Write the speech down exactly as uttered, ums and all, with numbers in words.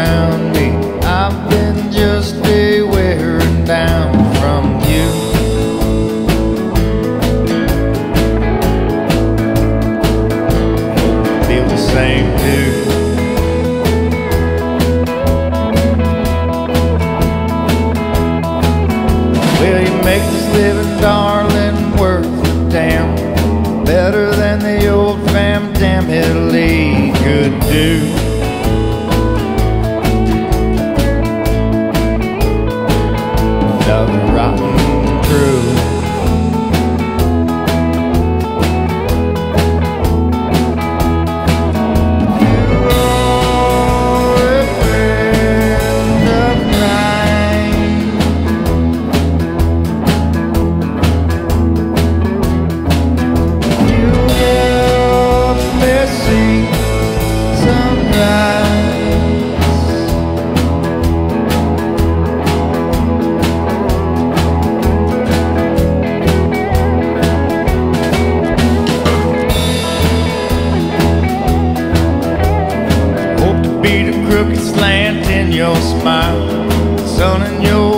around me. I've been just a wearing down from you. Feel the same too. Will you make this living, darling, worth a damn? Better than the old fam damn Italy could do. Another rotten crew. You're a friend of mine. You help me see sunrise. Hope to be the crooked slant in your smile, sun in your